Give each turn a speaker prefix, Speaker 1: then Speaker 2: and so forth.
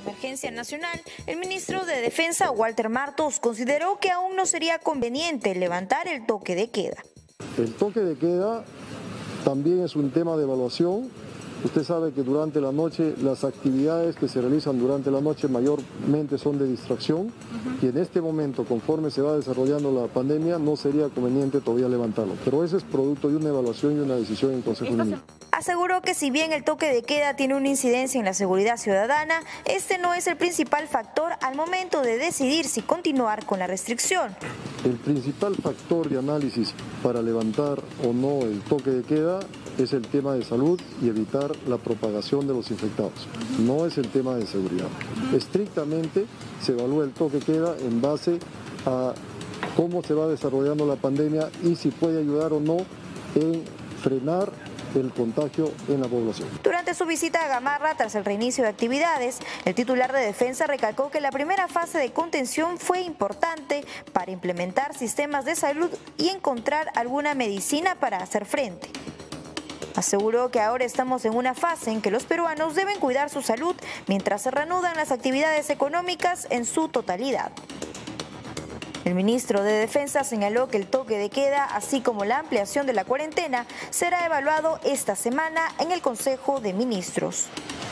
Speaker 1: Emergencia nacional, el ministro de Defensa, Walter Martos, consideró que aún no sería conveniente levantar el toque de queda.
Speaker 2: El toque de queda también es un tema de evaluación. Usted sabe que durante la noche las actividades que se realizan durante la noche mayormente son de distracción y en este momento, conforme se va desarrollando la pandemia, no sería conveniente todavía levantarlo. Pero ese es producto de una evaluación y una decisión en Consejo de Ministros.
Speaker 1: Aseguró que si bien el toque de queda tiene una incidencia en la seguridad ciudadana, este no es el principal factor al momento de decidir si continuar con la restricción.
Speaker 2: El principal factor de análisis para levantar o no el toque de queda es el tema de salud y evitar la propagación de los infectados. No es el tema de seguridad. Estrictamente se evalúa el toque de queda en base a cómo se va desarrollando la pandemia y si puede ayudar o no en frenar el contagio en la población.
Speaker 1: Durante su visita a Gamarra, tras el reinicio de actividades, el titular de Defensa recalcó que la primera fase de contención fue importante para implementar sistemas de salud y encontrar alguna medicina para hacer frente. Aseguró que ahora estamos en una fase en que los peruanos deben cuidar su salud mientras se reanudan las actividades económicas en su totalidad. El ministro de Defensa señaló que el toque de queda, así como la ampliación de la cuarentena, será evaluado esta semana en el Consejo de Ministros.